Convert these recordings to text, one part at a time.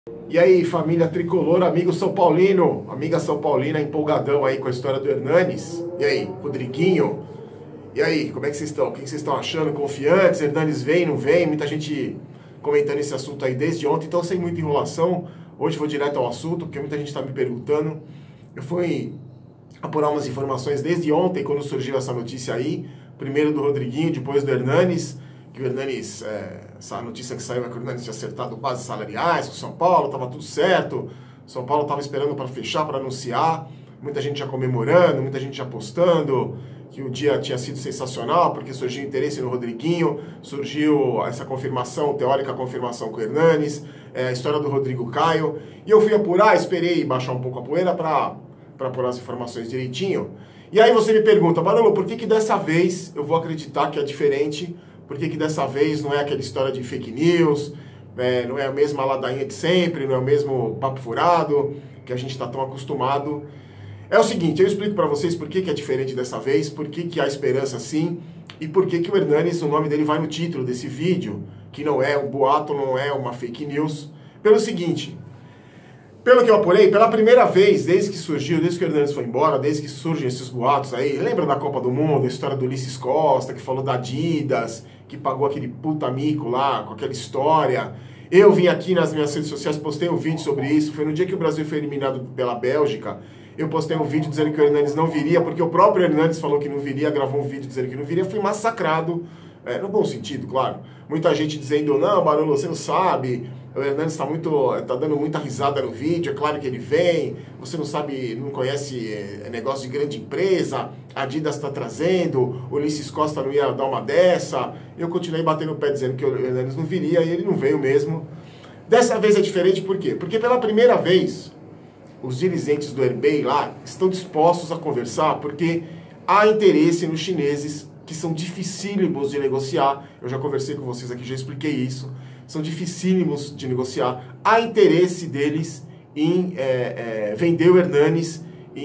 E aí, família tricolor, amigo São Paulino, amiga São Paulina, empolgadão aí com a história do Hernanes. E aí, Rodriguinho? E aí, como é que vocês estão? O que vocês estão achando? Confiantes? Hernanes vem, não vem? Muita gente comentando esse assunto aí desde ontem, então sem muita enrolação. Hoje vou direto ao assunto, porque muita gente está me perguntando. Eu fui apurar umas informações desde ontem, quando surgiu essa notícia aí. Primeiro do Rodriguinho, depois do Hernanes. Que o Hernanes, essa notícia que saiu é que o Hernanes tinha acertado bases salariais com o São Paulo, estava tudo certo. O São Paulo estava esperando para fechar, para anunciar. Muita gente já comemorando, muita gente já postando que o dia tinha sido sensacional, porque surgiu interesse no Rodriguinho, surgiu essa confirmação, teórica confirmação com o Hernanes, a história do Rodrigo Caio. E eu fui apurar, esperei baixar um pouco a poeira para apurar as informações direitinho. E aí você me pergunta, Barolo, por que dessa vez eu vou acreditar que é diferente? Por que dessa vez não é aquela história de fake news, não é a mesma ladainha de sempre, não é o mesmo papo furado que a gente está tão acostumado? É o seguinte, eu explico para vocês por que é diferente dessa vez, por que há esperança sim, e por que o Hernanes, o nome dele vai no título desse vídeo, que não é um boato, não é uma fake news. Pelo seguinte, pelo que eu apurei, pela primeira vez, desde que surgiu, desde que o Hernanes foi embora, desde que surgem esses boatos aí, lembra da Copa do Mundo, a história do Ulisses Costa, que falou da Adidas, que pagou aquele puta mico lá, com aquela história. Eu vim aqui nas minhas redes sociais, postei um vídeo sobre isso, foi no dia que o Brasil foi eliminado pela Bélgica, eu postei um vídeo dizendo que o Hernanes não viria, porque o próprio Hernanes falou que não viria, gravou um vídeo dizendo que não viria, fui massacrado, no bom sentido, claro. Muita gente dizendo, não, Barolo, você não sabe, o Hernanes tá dando muita risada no vídeo, é claro que ele vem, você não sabe, não conhece negócio de grande empresa, a Adidas está trazendo, o Ulisses Costa não ia dar uma dessa. Eu continuei batendo o pé dizendo que o Hernanes não viria e ele não veio mesmo. Dessa vez é diferente, por quê? Porque pela primeira vez, os dirigentes do RB lá estão dispostos a conversar, porque há interesse nos chineses, que são dificílimos de negociar. Eu já conversei com vocês aqui, já expliquei isso. São dificílimos de negociar. Há interesse deles em vender o Hernanes,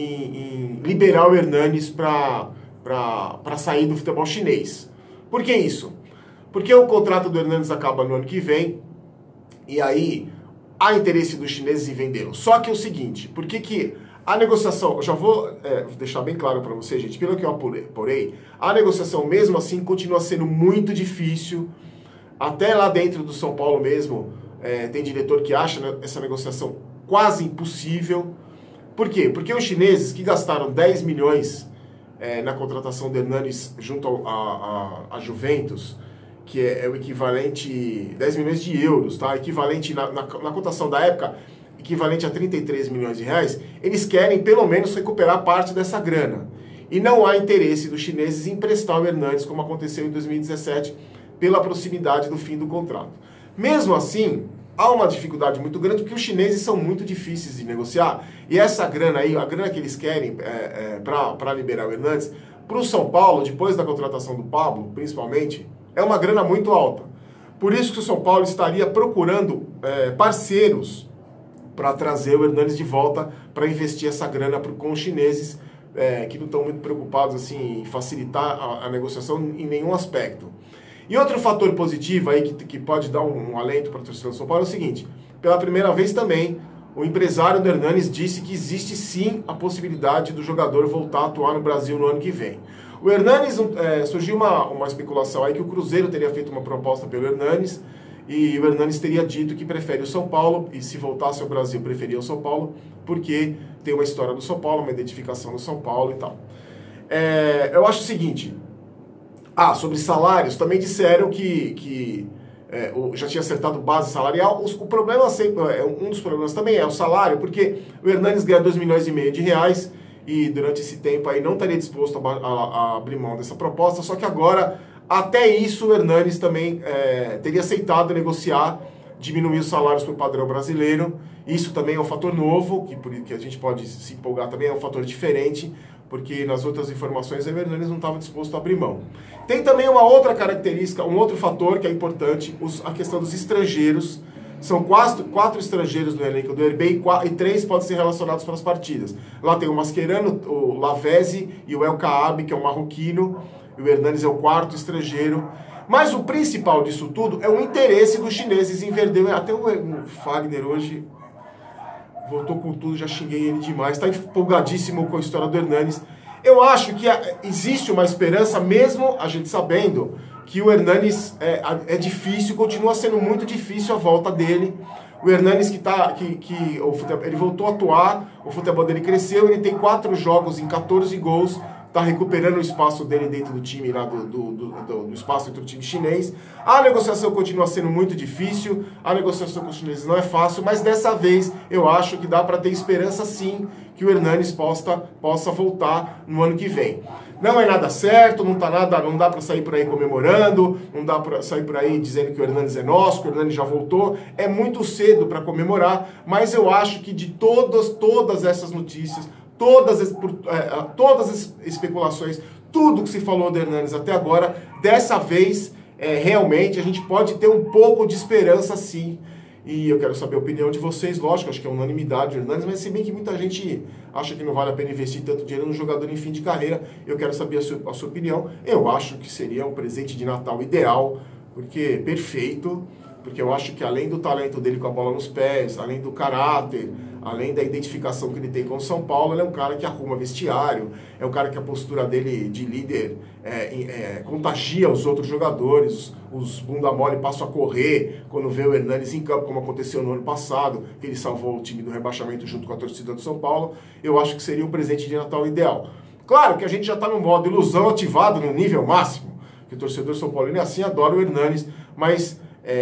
em liberar o Hernanes para sair do futebol chinês. Por que isso? Porque o contrato do Hernanes acaba no ano que vem, e aí há interesse dos chineses em vendê-lo. Só que é o seguinte, por que a negociação, eu já vou deixar bem claro para vocês, gente, pelo que eu apurei, a negociação mesmo assim continua sendo muito difícil. Até lá dentro do São Paulo mesmo, tem diretor que acha essa negociação quase impossível. Por quê? Porque os chineses que gastaram 10 milhões na contratação do Hernanes junto a Juventus, que é o equivalente, 10 milhões de euros, tá? Equivalente na cotação da época, equivalente a 33 milhões de reais, eles querem pelo menos recuperar parte dessa grana. E não há interesse dos chineses em emprestar o Hernanes, como aconteceu em 2017, pela proximidade do fim do contrato. Mesmo assim, há uma dificuldade muito grande, porque os chineses são muito difíceis de negociar, e essa grana aí, a grana que eles querem para liberar o Hernanes, para o São Paulo, depois da contratação do Pablo, principalmente, é uma grana muito alta. Por isso que o São Paulo estaria procurando parceiros para trazer o Hernanes de volta, para investir essa grana com os chineses, que não estão muito preocupados assim, em facilitar a negociação em nenhum aspecto. E outro fator positivo aí que pode dar um alento para a torcida do São Paulo é o seguinte, pela primeira vez também, o empresário do Hernanes disse que existe sim a possibilidade do jogador voltar a atuar no Brasil no ano que vem. O Hernanes, surgiu uma especulação aí que o Cruzeiro teria feito uma proposta pelo Hernanes, e o Hernanes teria dito que prefere o São Paulo, e se voltasse ao Brasil preferia o São Paulo, porque tem uma história do São Paulo, uma identificação do São Paulo e tal. Eu acho o seguinte, sobre salários, também disseram que já tinha acertado base salarial. O problema sempre, um dos problemas também é o salário, porque o Hernanes ganha 2,5 milhões de reais, e durante esse tempo aí não estaria disposto a abrir mão dessa proposta, só que agora, até isso, o Hernanes também teria aceitado negociar, diminuir os salários para o padrão brasileiro. Isso também é um fator novo, que a gente pode se empolgar também, é um fator diferente, porque nas outras informações o Hernanes não estava disposto a abrir mão. Tem também uma outra característica, um outro fator que é importante, a questão dos estrangeiros. São quatro estrangeiros no elenco do RB e 3 podem ser relacionados para as partidas. Lá tem o Mascherano, o Lavezzi e o El Kaabi, que é um marroquino, e o Hernanes é o 4º estrangeiro. Mas o principal disso tudo é o interesse dos chineses em vender. Até o Fagner hoje voltou com tudo, já xinguei ele demais. Está empolgadíssimo com a história do Hernanes. Eu acho que existe uma esperança, mesmo a gente sabendo que o Hernanes é difícil, continua sendo muito difícil a volta dele. O Hernanes ele voltou a atuar, o futebol dele cresceu, ele tem 4 jogos em 14 gols, está recuperando o espaço dele dentro do time, lá do espaço entre o time chinês. A negociação continua sendo muito difícil, a negociação com os chineses não é fácil, mas dessa vez eu acho que dá para ter esperança sim que o Hernanes possa voltar no ano que vem. Não é nada certo, não dá para sair por aí comemorando, não dá para sair por aí dizendo que o Hernanes é nosso, que o Hernanes já voltou. É muito cedo para comemorar, mas eu acho que de todas essas notícias, todas as especulações, tudo que se falou do Hernanes até agora, dessa vez, realmente, a gente pode ter um pouco de esperança sim. E eu quero saber a opinião de vocês, lógico, acho que é unanimidade o Hernanes, mas se bem que muita gente acha que não vale a pena investir tanto dinheiro no jogador em fim de carreira, eu quero saber a sua opinião. Eu acho que seria um presente de Natal ideal, porque perfeito, porque eu acho que além do talento dele com a bola nos pés, além do caráter, além da identificação que ele tem com o São Paulo, ele é um cara que arruma vestiário, é um cara que a postura dele de líder contagia os outros jogadores, os bunda mole passam a correr quando vê o Hernanes em campo, como aconteceu no ano passado, que ele salvou o time do rebaixamento junto com a torcida do São Paulo. Eu acho que seria um presente de Natal ideal. Claro que a gente já está no modo ilusão ativado no nível máximo, que o torcedor São Paulino assim adora o Hernanes, mas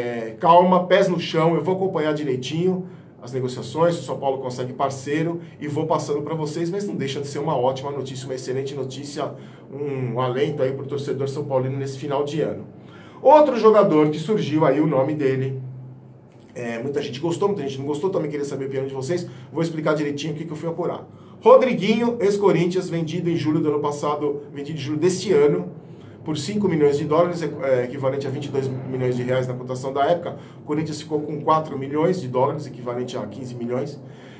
calma, pés no chão, eu vou acompanhar direitinho as negociações, se o São Paulo consegue parceiro, e vou passando para vocês, mas não deixa de ser uma ótima notícia, uma excelente notícia, um alento aí para o torcedor São Paulino nesse final de ano. Outro jogador que surgiu aí, o nome dele, muita gente gostou, muita gente não gostou, também queria saber a opinião de vocês, vou explicar direitinho o que eu fui apurar. Rodriguinho, ex-Corinthians, vendido em julho do ano passado, vendido em julho deste ano, por 5 milhões de dólares, equivalente a 22 milhões de reais na cotação da época. O Corinthians ficou com 4 milhões de dólares, equivalente a 15 milhões.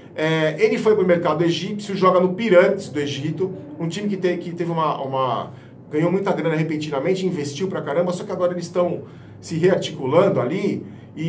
Ele foi para o mercado egípcio, joga no Pirâmides do Egito, um time que teve ganhou muita grana repentinamente, investiu pra caramba, só que agora eles estão se rearticulando ali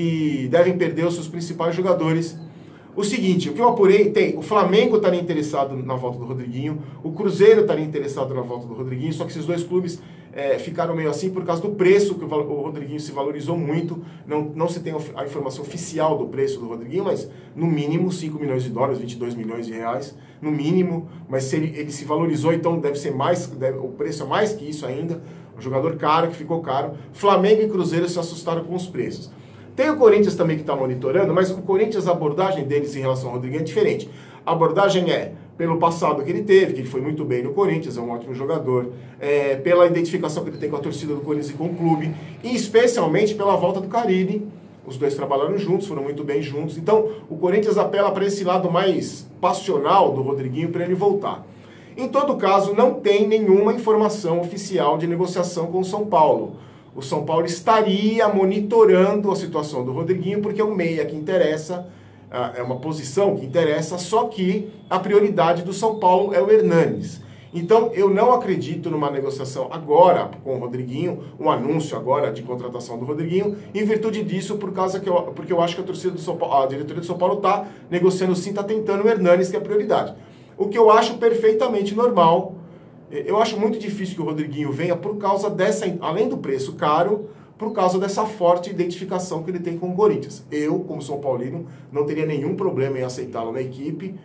e devem perder os seus principais jogadores. O seguinte, o que eu apurei, o Flamengo estaria interessado na volta do Rodriguinho, o Cruzeiro estaria interessado na volta do Rodriguinho, só que esses dois clubes ficaram meio assim por causa do preço, que o Rodriguinho se valorizou muito, não se tem a informação oficial do preço do Rodriguinho, mas no mínimo 5 milhões de dólares, 22 milhões de reais, no mínimo, mas se ele se valorizou, então deve ser mais, o preço é mais que isso ainda, um jogador caro, que ficou caro. Flamengo e Cruzeiro se assustaram com os preços. Tem o Corinthians também que está monitorando, mas o Corinthians, a abordagem deles em relação ao Rodriguinho é diferente. A abordagem pelo passado que ele teve, que ele foi muito bem no Corinthians, é um ótimo jogador, pela identificação que ele tem com a torcida do Corinthians e com o clube, e especialmente pela volta do Carille. Os dois trabalharam juntos, foram muito bem juntos. Então, o Corinthians apela para esse lado mais passional do Rodriguinho para ele voltar. Em todo caso, não tem nenhuma informação oficial de negociação com o São Paulo. O São Paulo estaria monitorando a situação do Rodriguinho, porque é um meia que interessa, é uma posição que interessa, só que a prioridade do São Paulo é o Hernanes. Então, eu não acredito numa negociação agora com o Rodriguinho, um anúncio agora de contratação do Rodriguinho, em virtude disso, porque eu acho que a torcida do São Paulo, a diretoria do São Paulo está negociando sim, está tentando o Hernanes, que é a prioridade. O que eu acho perfeitamente normal. Eu acho muito difícil que o Rodriguinho venha por causa dessa, além do preço caro, por causa dessa forte identificação que ele tem com o Corinthians. Eu, como São Paulino, não teria nenhum problema em aceitá-lo na equipe,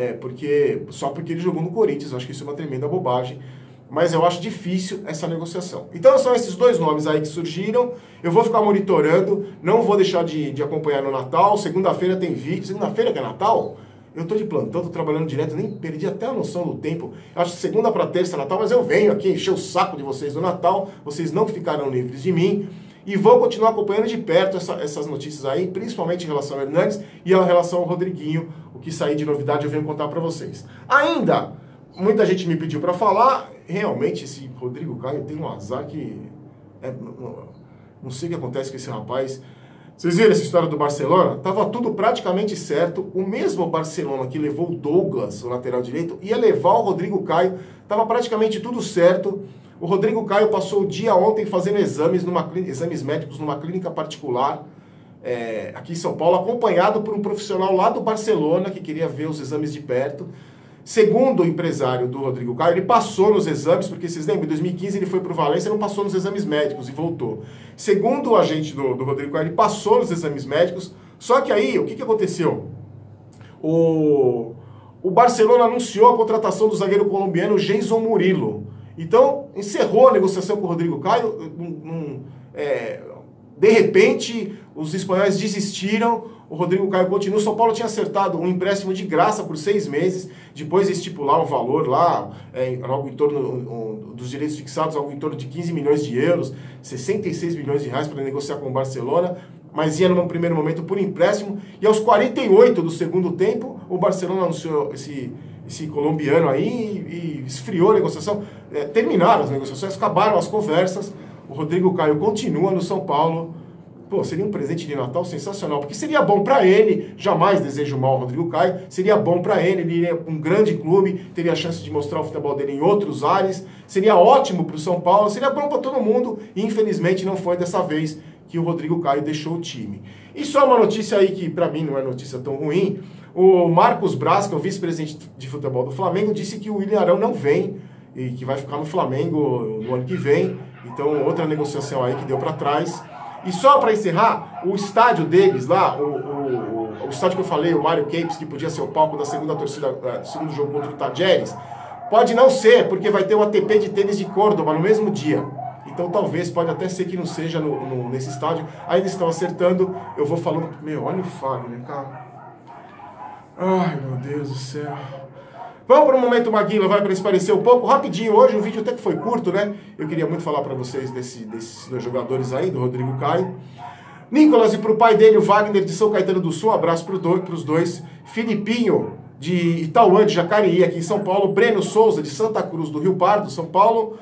só porque ele jogou no Corinthians. Eu acho que isso é uma tremenda bobagem, mas eu acho difícil essa negociação. Então são esses dois nomes aí que surgiram, eu vou ficar monitorando, não vou deixar de acompanhar no Natal. Segunda-feira tem vídeo. Segunda-feira que é Natal? Eu tô de plantão, tô trabalhando direto, nem perdi até a noção do tempo. Eu acho que segunda para terça é Natal, mas eu venho aqui encher o saco de vocês no Natal, vocês não ficaram livres de mim, e vou continuar acompanhando de perto essas notícias aí, principalmente em relação ao Hernanes e em relação ao Rodriguinho. O que sair de novidade eu venho contar para vocês. Ainda, muita gente me pediu para falar, realmente esse Rodrigo Caio tem um azar que... não sei o que acontece com esse rapaz. Vocês viram essa história do Barcelona? Tava tudo praticamente certo. O mesmo Barcelona que levou o Douglas, o lateral direito, ia levar o Rodrigo Caio. Tava praticamente tudo certo. O Rodrigo Caio passou o dia ontem fazendo exames médicos numa clínica particular, aqui em São Paulo, acompanhado por um profissional lá do Barcelona, que queria ver os exames de perto. Segundo o empresário do Rodrigo Caio, ele passou nos exames, porque vocês lembram, em 2015 ele foi para o Valência e não passou nos exames médicos e voltou. Segundo o agente do Rodrigo Caio, ele passou nos exames médicos, só que aí, o que aconteceu? O Barcelona anunciou a contratação do zagueiro colombiano Jason Murillo. Então, encerrou a negociação com o Rodrigo Caio, de repente, os espanhóis desistiram, o Rodrigo Caio continua. O São Paulo tinha acertado um empréstimo de graça por 6 meses, depois de estipular um valor lá, algo em torno dos direitos fixados, algo em torno de 15 milhões de euros, 66 milhões de reais para negociar com o Barcelona, mas ia num primeiro momento por empréstimo, e aos 48 do segundo tempo, o Barcelona anunciou esse colombiano aí e esfriou a negociação. Terminaram as negociações, acabaram as conversas, o Rodrigo Caio continua no São Paulo. Pô, seria um presente de Natal sensacional, porque seria bom para ele, jamais desejo mal ao Rodrigo Caio, seria bom para ele iria para um grande clube, teria a chance de mostrar o futebol dele em outros ares, seria ótimo para o São Paulo, seria bom para todo mundo, e infelizmente não foi dessa vez que o Rodrigo Caio deixou o time. E só uma notícia aí que para mim não é notícia tão ruim, o Marcos Braz, que é o vice-presidente de futebol do Flamengo, disse que o William Arão não vem, e que vai ficar no Flamengo no ano que vem, então outra negociação aí que deu para trás. E só para encerrar, o estádio deles lá, o estádio que eu falei, o Mário Capes, que podia ser o palco da segunda torcida, do segundo jogo contra o Tajeres, pode não ser, porque vai ter o ATP de tênis de Córdoba no mesmo dia. Então talvez, pode até ser que não seja nesse estádio. Ainda estão acertando, eu vou falando... Meu, olha o Fagner, cara. Ai, meu Deus do céu. Vamos para o Momento Maguila, vai para esparecer um pouco. Rapidinho hoje, o vídeo até que foi curto, né? Eu queria muito falar para vocês desses dois jogadores aí, do Rodrigo Caio. Nicolas e para o pai dele, o Wagner de São Caetano do Sul, um abraço para os dois. Filipinho de Itauã, de Jacareí, aqui em São Paulo. Breno Souza, de Santa Cruz do Rio Pardo, São Paulo.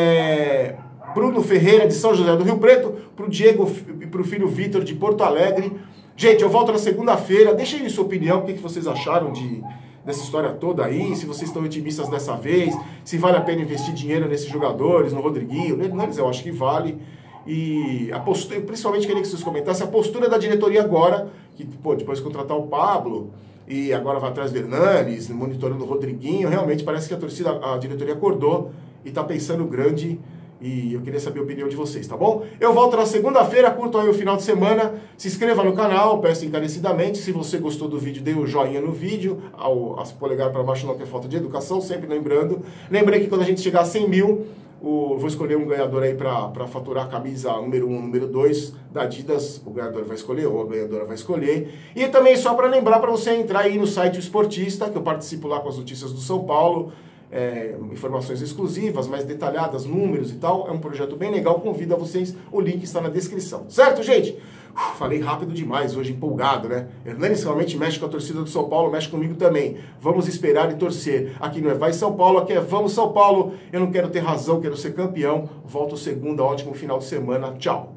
Bruno Ferreira, de São José do Rio Preto. Para o Diego e para o filho Vitor, de Porto Alegre. Gente, eu volto na segunda-feira. Deixem aí sua opinião, o que vocês acharam dessa história toda aí, se vocês estão otimistas dessa vez, se vale a pena investir dinheiro nesses jogadores, no Rodriguinho, neles eu acho que vale. E a postura, principalmente queria que vocês comentassem a postura da diretoria agora, que depois de contratar o Pablo, e agora vai atrás do Hernanes, monitorando o Rodriguinho, realmente parece que a diretoria acordou e está pensando grande. E eu queria saber a opinião de vocês, tá bom? Eu volto na segunda-feira, curtam aí o final de semana, se inscreva no canal, peço encarecidamente, se você gostou do vídeo, dê o joinha no vídeo, as polegar para baixo não é falta de educação, sempre lembrando. Lembrei que quando a gente chegar a 100 mil, vou escolher um ganhador aí para faturar a camisa número 1, número 2 da Adidas, o ganhador vai escolher, ou a ganhadora vai escolher. E também só para lembrar para você entrar aí no site Esportista, que eu participo lá com as notícias do São Paulo, informações exclusivas, mais detalhadas, números e tal. É um projeto bem legal, convido a vocês, o link está na descrição. Certo, gente? Falei rápido demais, hoje empolgado, né? Hernanes realmente mexe com a torcida do São Paulo, mexe comigo também. Vamos esperar e torcer. Aqui não é Vai São Paulo, aqui é Vamos São Paulo. Eu não quero ter razão, quero ser campeão. Volto segunda, ótimo final de semana. Tchau.